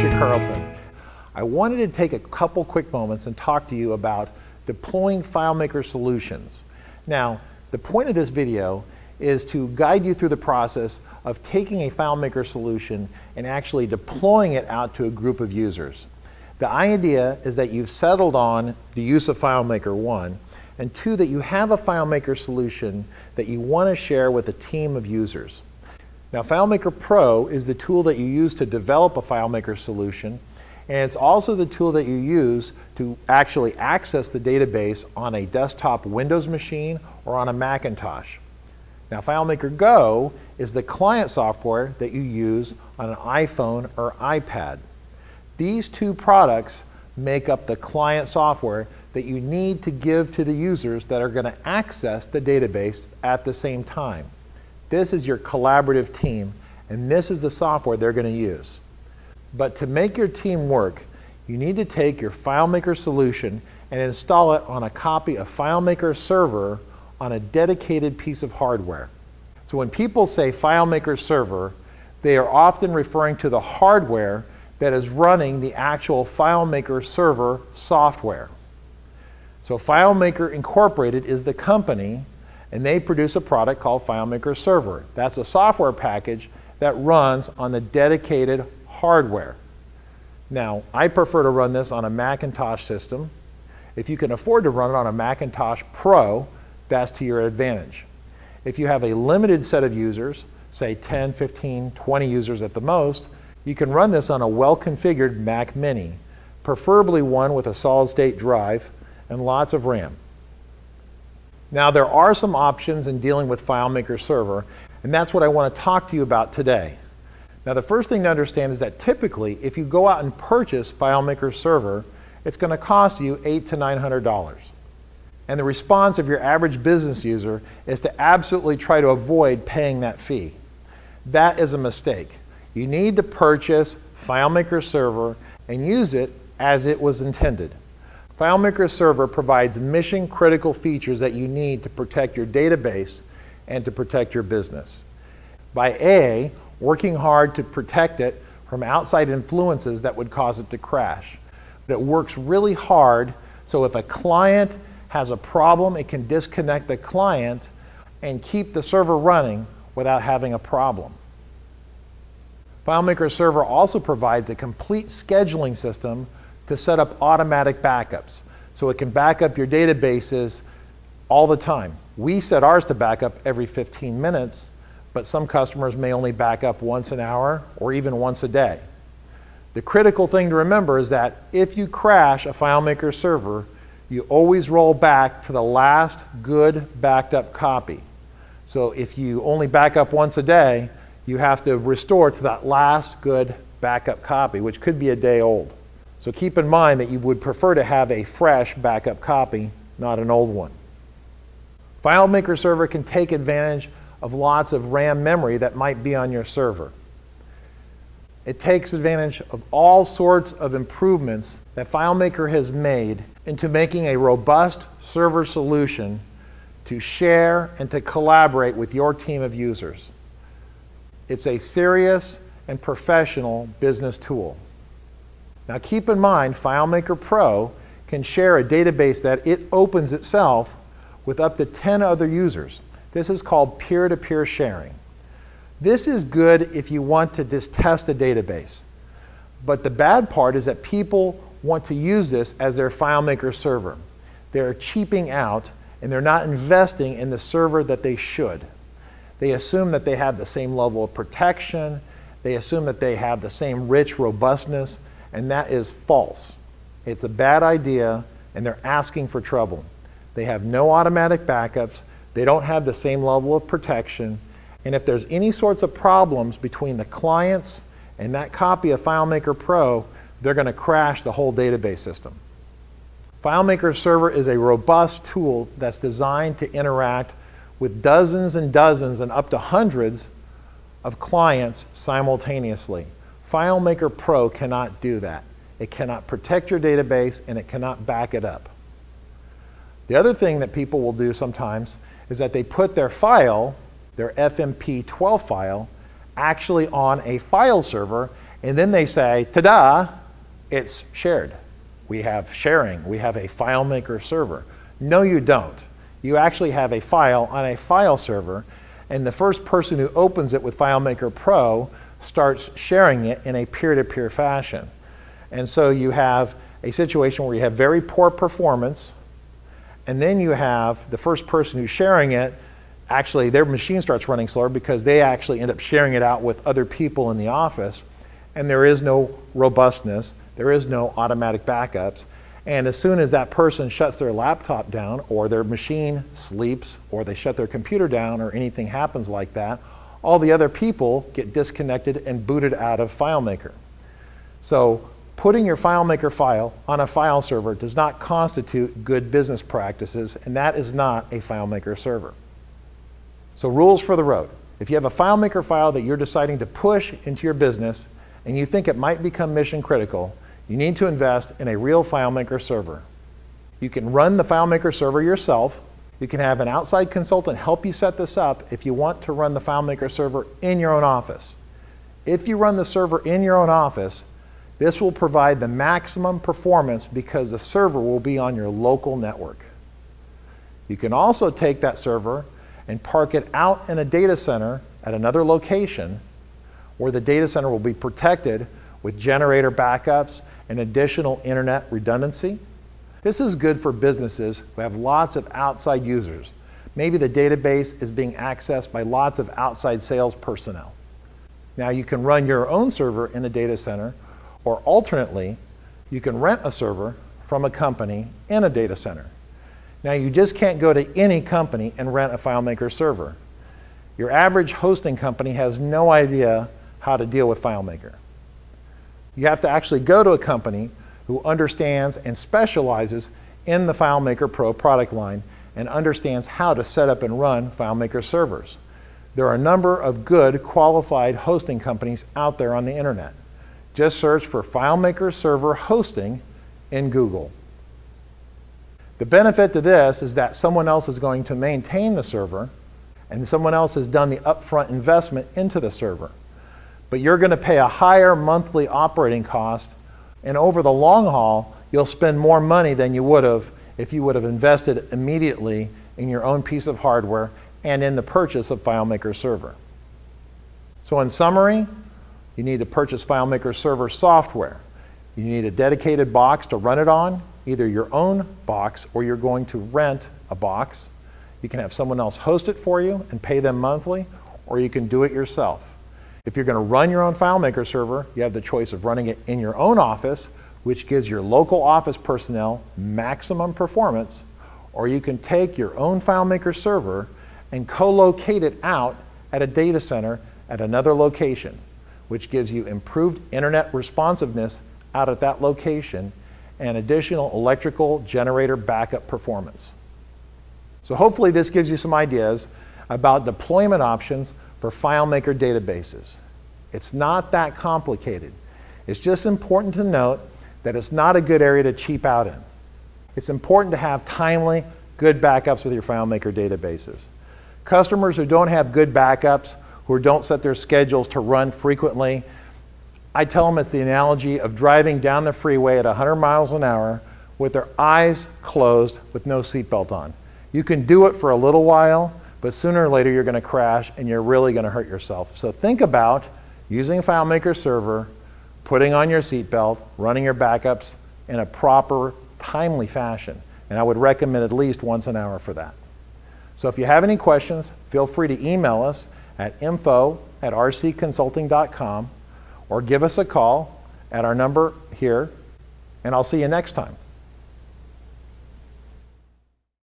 Richard Carlton. I wanted to take a couple quick moments and talk to you about deploying FileMaker solutions. Now, the point of this video is to guide you through the process of taking a FileMaker solution and actually deploying it out to a group of users. The idea is that you've settled on the use of FileMaker 1, and 2, that you have a FileMaker solution that you want to share with a team of users. Now, FileMaker Pro is the tool that you use to develop a FileMaker solution, and it's also the tool that you use to actually access the database on a desktop Windows machine or on a Macintosh. Now, FileMaker Go is the client software that you use on an iPhone or iPad. These two products make up the client software that you need to give to the users that are going to access the database at the same time. This is your collaborative team, and this is the software they're going to use. But to make your team work, you need to take your FileMaker solution and install it on a copy of FileMaker Server on a dedicated piece of hardware. So when people say FileMaker Server, they are often referring to the hardware that is running the actual FileMaker Server software. So FileMaker Incorporated is the company, and they produce a product called FileMaker Server. That's a software package that runs on the dedicated hardware. Now, I prefer to run this on a Macintosh system. If you can afford to run it on a Macintosh Pro, that's to your advantage. If you have a limited set of users, say 10, 15, 20 users at the most, you can run this on a well-configured Mac Mini, preferably one with a solid-state drive and lots of RAM. Now, there are some options in dealing with FileMaker Server, and that's what I want to talk to you about today. Now, the first thing to understand is that typically, if you go out and purchase FileMaker Server, it's going to cost you $800 to $900. And the response of your average business user is to absolutely try to avoid paying that fee. That is a mistake. You need to purchase FileMaker Server and use it as it was intended. FileMaker Server provides mission-critical features that you need to protect your database and to protect your business. By working hard to protect it from outside influences that would cause it to crash. But it works really hard, so if a client has a problem, it can disconnect the client and keep the server running without having a problem. FileMaker Server also provides a complete scheduling system to set up automatic backups, so it can back up your databases all the time. We set ours to back up every 15 minutes, but some customers may only back up once an hour or even once a day. The critical thing to remember is that if you crash a FileMaker Server, you always roll back to the last good backed up copy. So if you only back up once a day, you have to restore to that last good backup copy, which could be a day old. So keep in mind that you would prefer to have a fresh backup copy, not an old one. FileMaker Server can take advantage of lots of RAM memory that might be on your server. It takes advantage of all sorts of improvements that FileMaker has made into making a robust server solution to share and to collaborate with your team of users. It's a serious and professional business tool. Now keep in mind, FileMaker Pro can share a database that it opens itself with up to 10 other users. This is called peer-to-peer sharing. This is good if you want to just test a database. But the bad part is that people want to use this as their FileMaker server. They're cheaping out and they're not investing in the server that they should. They assume that they have the same level of protection. They assume that they have the same rich robustness, and that is false. It's a bad idea, and they're asking for trouble. They have no automatic backups. They don't have the same level of protection. And if there's any sorts of problems between the clients and that copy of FileMaker Pro, they're going to crash the whole database system. FileMaker Server is a robust tool that's designed to interact with dozens and dozens and up to hundreds of clients simultaneously. FileMaker Pro cannot do that. It cannot protect your database, and it cannot back it up. The other thing that people will do sometimes is that they put their file, their FMP12 file, actually on a file server, And then they say, ta-da, it's shared. We have sharing. We have a FileMaker server. No, you don't. You actually have a file on a file server, and the first person who opens it with FileMaker Pro starts sharing it in a peer-to-peer fashion. And so you have a situation where you have very poor performance, and then you have the first person who's sharing it, actually their machine starts running slower because they actually end up sharing it out with other people in the office, and there is no robustness, there is no automatic backups, and as soon as that person shuts their laptop down, or their machine sleeps, or they shut their computer down, or anything happens like that, all the other people get disconnected and booted out of FileMaker. So putting your FileMaker file on a file server does not constitute good business practices, and that is not a FileMaker server. So rules for the road. If you have a FileMaker file that you're deciding to push into your business and you think it might become mission critical, you need to invest in a real FileMaker server. You can run the FileMaker server yourself. You can have an outside consultant help you set this up if you want to run the FileMaker server in your own office. If you run the server in your own office, this will provide the maximum performance because the server will be on your local network. You can also take that server and park it out in a data center at another location where the data center will be protected with generator backups and additional internet redundancy. This is good for businesses who have lots of outside users. Maybe the database is being accessed by lots of outside sales personnel. Now you can run your own server in a data center, or alternately, you can rent a server from a company in a data center. Now you just can't go to any company and rent a FileMaker server. Your average hosting company has no idea how to deal with FileMaker. You have to actually go to a company who understands and specializes in the FileMaker Pro product line and understands how to set up and run FileMaker servers. There are a number of good qualified hosting companies out there on the internet. Just search for FileMaker Server Hosting in Google. The benefit to this is that someone else is going to maintain the server and someone else has done the upfront investment into the server. But you're going to pay a higher monthly operating cost, and over the long haul, you'll spend more money than you would have if you would have invested immediately in your own piece of hardware and in the purchase of FileMaker Server. So in summary, you need to purchase FileMaker Server software. You need a dedicated box to run it on, either your own box or you're going to rent a box. You can have someone else host it for you and pay them monthly, or you can do it yourself. If you're going to run your own FileMaker server, you have the choice of running it in your own office, which gives your local office personnel maximum performance, or you can take your own FileMaker server and co-locate it out at a data center at another location, which gives you improved internet responsiveness out at that location and additional electrical generator backup performance. So hopefully this gives you some ideas about deployment options for FileMaker databases. It's not that complicated. It's just important to note that it's not a good area to cheap out in. It's important to have timely, good backups with your FileMaker databases. Customers who don't have good backups, who don't set their schedules to run frequently, I tell them it's the analogy of driving down the freeway at 100 miles an hour with their eyes closed with no seatbelt on. You can do it for a little while, but sooner or later you're going to crash and you're really going to hurt yourself. So think about using a FileMaker server, putting on your seatbelt, running your backups in a proper, timely fashion. And I would recommend at least once an hour for that. So if you have any questions, feel free to email us at info@rcconsulting.com or give us a call at our number here, and I'll see you next time.